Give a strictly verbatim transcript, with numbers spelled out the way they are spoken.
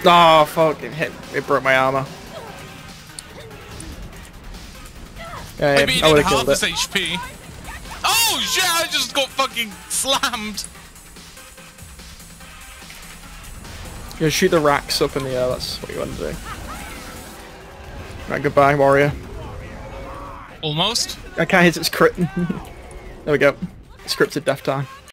Oh fuck! It hit. It broke my armor. Yeah, Maybe he I did would have half killed his it. H P. Oh shit! I just got fucking slammed. You shoot the racks up in the air. That's what you want to do. Right, goodbye, warrior. Almost. I can't hit its crit. There we go. Scripted death time.